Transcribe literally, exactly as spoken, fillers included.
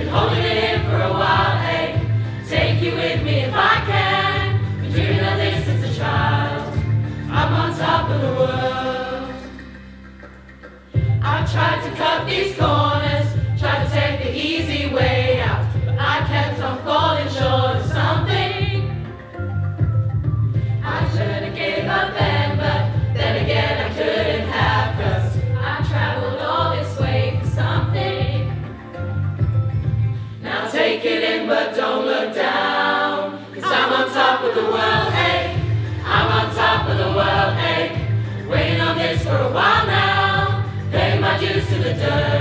holding it in for a while, hey. Take you with me if I can. Been dreaming of this since a child. I'm on top of the world. I've tried to cut these corners, tried to take the easy way out, but I kept on falling short of something. I should have gave up then, but then again I couldn't have, 'cause I traveled all this way for something. Now take it in but don't look down, 'cause I'm on top of the world, hey. I'm on top of the world, hey. Waiting on this for a while now, paying my dues to the dirt.